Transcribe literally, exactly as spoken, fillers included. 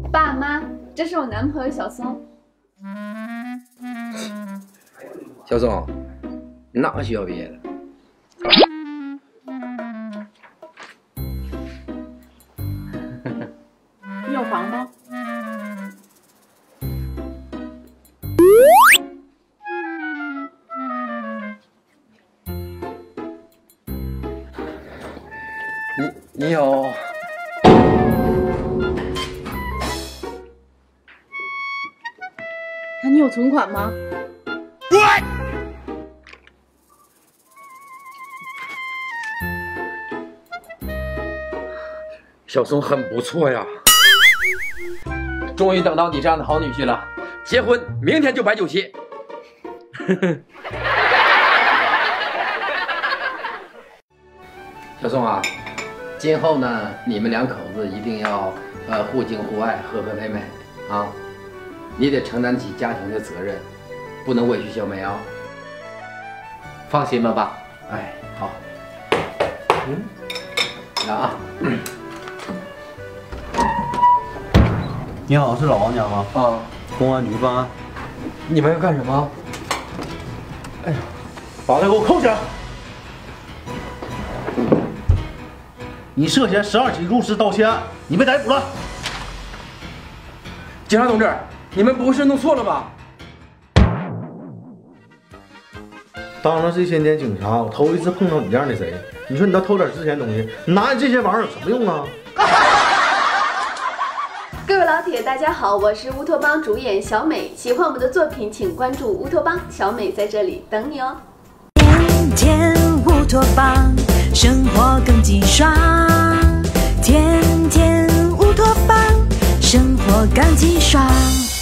爸妈，这是我男朋友小松。 小松，你哪个学校毕业的？ 你有房吗？ 你你有？ 那你有存款吗？ What？ 小松很不错呀，终于等到你这样的好女婿了。结婚明天就摆酒席。小松啊，今后呢，你们两口子一定要呃互敬互爱，和和美美啊。你得承担起家庭的责任，不能委屈小美啊。 放心吧，爸。 哎，好。嗯，来啊。 你好，是老王家吗？ 啊， 公安局办案。 你们要干什么？哎呀， 把他给我扣起来！你涉嫌十二起入室盗窃案，你被逮捕了。 警察同志，你们不是弄错了吧？ 当了这些年警察，我头一次碰到你这样的贼。你说你倒偷点值钱东西，拿你这些玩意儿有什么用啊？ 各位老铁，大家好，我是乌托邦主演小美。喜欢我们的作品，请关注乌托邦，小美在这里等你哦。 天天乌托邦，生活更激爽。天天乌托邦，生活更激爽。